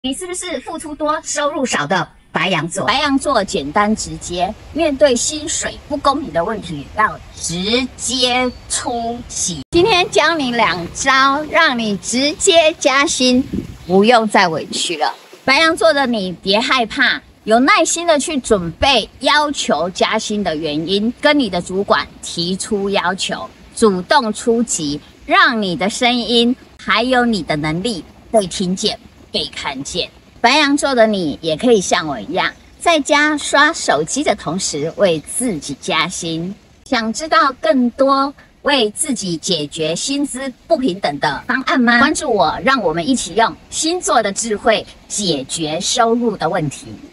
你是不是付出多、收入少的白羊座？ 白羊座简单直接，面对薪水不公平的问题，要直接出击。今天教你2招，让你直接加薪，不用再委屈了。白羊座的你别害怕，有耐心的去准备要求加薪的原因，跟你的主管提出要求，主动出击，让你的声音还有你的能力被听见。被看见。白羊座的你也可以像我一样，在家刷手机的同时为自己加薪。想知道更多为自己解决薪资不平等的方案吗？关注我，让我们一起用星座的智慧解决收入的问题。